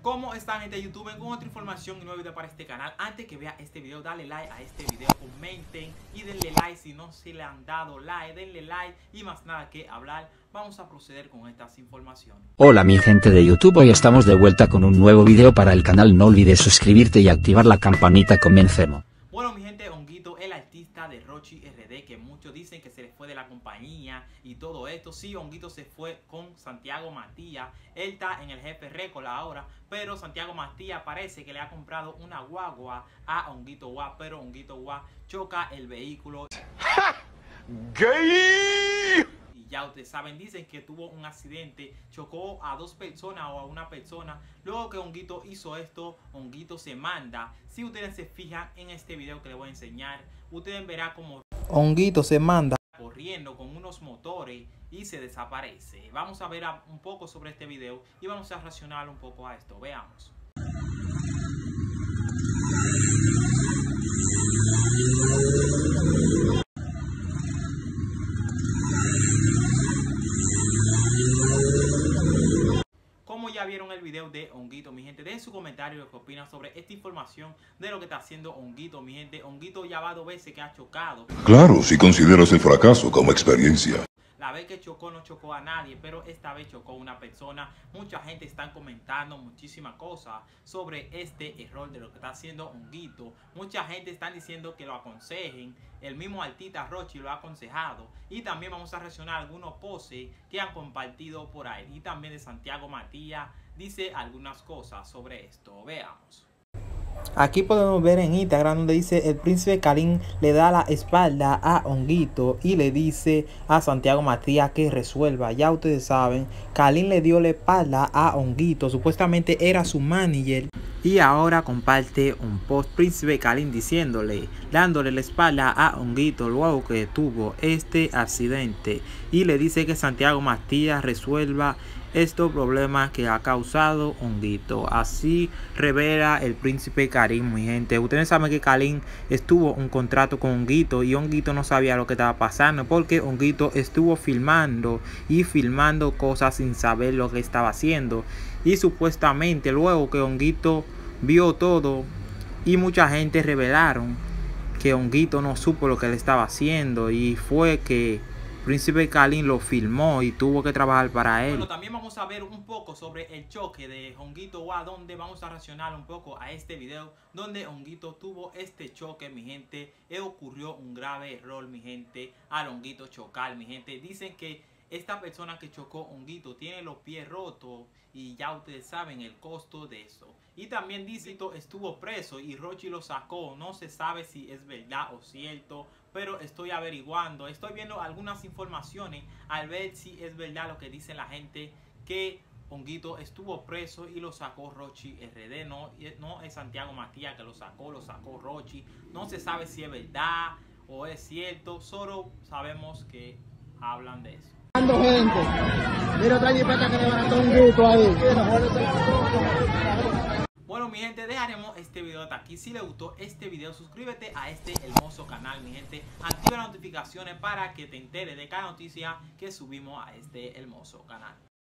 ¿Cómo están, gente de YouTube? Vengo con otra información y nuevo video para este canal. Antes que vea este video, dale like a este video, comenten y denle like si no se le han dado like, denle like y más nada que hablar. Vamos a proceder con estas informaciones. Hola mi gente de YouTube, hoy estamos de vuelta con un nuevo video para el canal. No olvides suscribirte y activar la campanita. Comencemos. Bueno, mi gente, Honguito, el artista de Rochi RD, que muchos dicen que se le fue de la compañía y todo esto. Sí, Honguito se fue con Santiago Matías. Él está en el Jefe Record ahora, pero Santiago Matías parece que le ha comprado una guagua a Honguito Guá, pero Honguito Guá choca el vehículo. ¡Gay! Ya ustedes saben, dicen que tuvo un accidente, chocó a dos personas o a una persona. Luego que Honguito hizo esto, Honguito se manda. Si ustedes se fijan en este video que les voy a enseñar, ustedes verán como Honguito se manda corriendo con unos motores y se desaparece. Vamos a ver un poco sobre este video y vamos a reaccionar un poco a esto. Veamos. Como ya vieron el video de Honguito, mi gente, dejen su comentario lo que opinan sobre esta información de lo que está haciendo Honguito, mi gente. Honguito ya va 2 veces que ha chocado. Claro, si consideras el fracaso como experiencia. La vez que chocó no chocó a nadie, pero esta vez chocó a una persona. Mucha gente está comentando muchísimas cosas sobre este error de lo que está haciendo Honguito. Mucha gente está diciendo que lo aconsejen. El mismo artista Rochi lo ha aconsejado. Y también vamos a reaccionar a algunos poses que han compartido por ahí. Y también de Santiago Matías dice algunas cosas sobre esto. Veamos. Aquí podemos ver en Instagram donde dice: el príncipe Karim le da la espalda a Honguito y le dice a Santiago Matías que resuelva. Ya ustedes saben, Karim le dio la espalda a Honguito, supuestamente era su manager. Y ahora comparte un post príncipe Karim dándole la espalda a Honguito luego que tuvo este accidente. Y le dice que Santiago Matías resuelva estos problemas que ha causado Honguito. Así revela el príncipe Karim, mi gente. Ustedes saben que Karim estuvo un contrato con Honguito y Honguito no sabía lo que estaba pasando porque Honguito estuvo filmando cosas sin saber lo que estaba haciendo. Y supuestamente luego que Honguito vio todo y mucha gente revelaron que Honguito no supo lo que él estaba haciendo y fue que Príncipe Karim lo filmó y tuvo que trabajar para él. Bueno, también vamos a ver un poco sobre el choque de Honguito Guá, donde vamos a reaccionar un poco a este video donde Honguito tuvo este choque, mi gente. Ocurrió un grave error, mi gente, al Honguito chocar, mi gente. Dicen que esta persona que chocó Honguito tiene los pies rotos y ya ustedes saben el costo de eso. Y también dicen que estuvo preso y Rochi lo sacó. No se sabe si es verdad o cierto, pero estoy averiguando. Estoy viendo algunas informaciones al ver si es verdad lo que dice la gente, que Honguito estuvo preso y lo sacó Rochi RD. No es Santiago Matías que lo sacó Rochi. No se sabe si es verdad o es cierto. Solo sabemos que hablan de eso. Gente, mira otra jipeta que le van a dar un grito ahí. Bueno, mi gente, dejaremos este video hasta aquí. Si les gustó este video, suscríbete a este hermoso canal, mi gente. Activa las notificaciones para que te enteres de cada noticia que subimos a este hermoso canal.